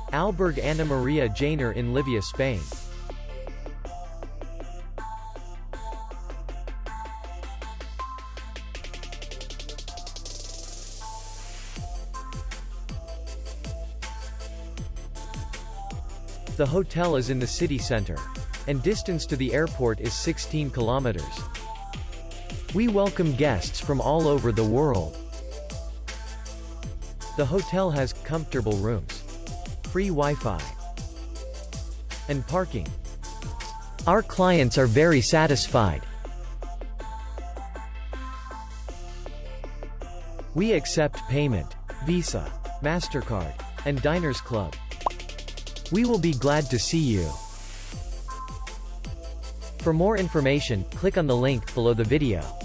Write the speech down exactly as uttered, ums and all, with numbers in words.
Alberg Anna Maria Janer in Llivia, Spain. The hotel is in the city center, and distance to the airport is sixteen kilometers. We welcome guests from all over the world. The hotel has comfortable rooms, free Wi-Fi, and parking. Our clients are very satisfied. We accept payment, Visa, MasterCard, and Diners Club. We will be glad to see you. For more information, click on the link below the video.